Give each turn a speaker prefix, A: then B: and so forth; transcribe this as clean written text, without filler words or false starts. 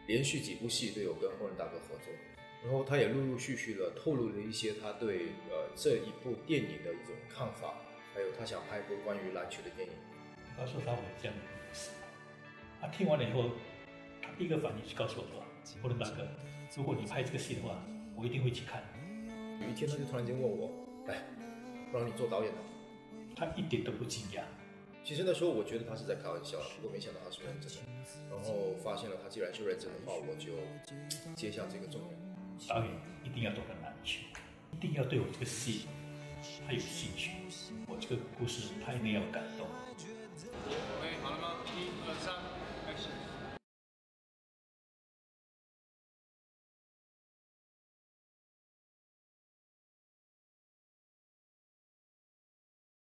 A: 连续几部戏都有跟后人大哥合作，然后他也陆陆续续的透露了一些他对这一部电影的一种看法，还有他想拍一部关于篮球的电影。
B: 告诉他我这样的故事，他听完了以后，他第一个反应就告诉我说：“后人大哥，如果你拍这个戏的话，我一定会去看。”
A: 有一天他就突然间问我：“哎，不让你做导演了？”
B: 他一点都不惊讶。
A: 其实那时候我觉得他是在开玩笑，不过没想到他是认真的。然后发现了他既然是认真的话，我就接下这个重任。
B: 导演一定要懂得篮球，一定要对我这个戏他有兴趣，我这个故事他一定要感动。